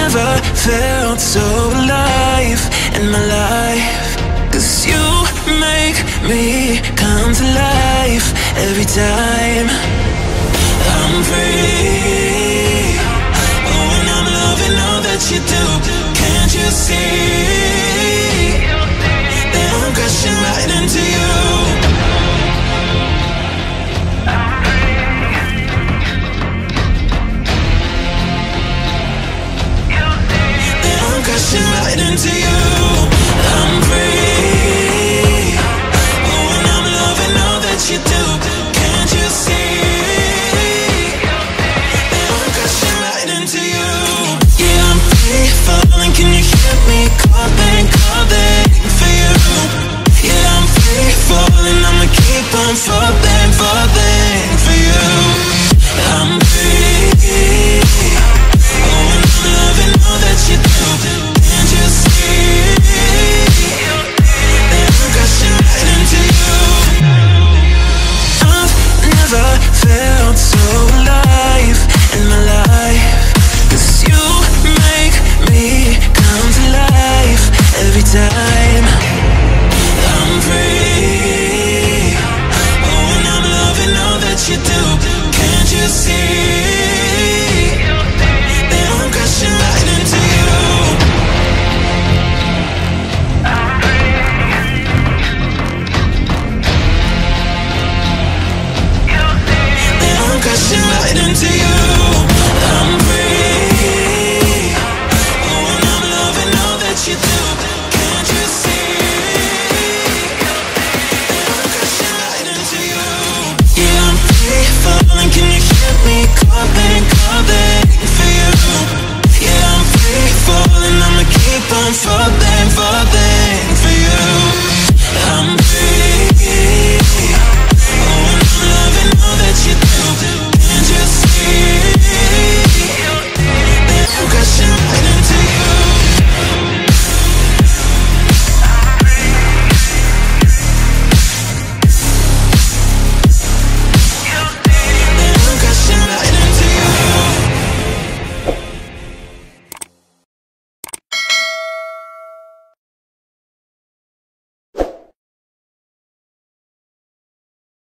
never felt so alive in my life. 'Cause you make me come to life every time. I'm free. Oh, and I'm loving all that you do. Can't you see that I'm crashing right into you? That I'm crashing right into you.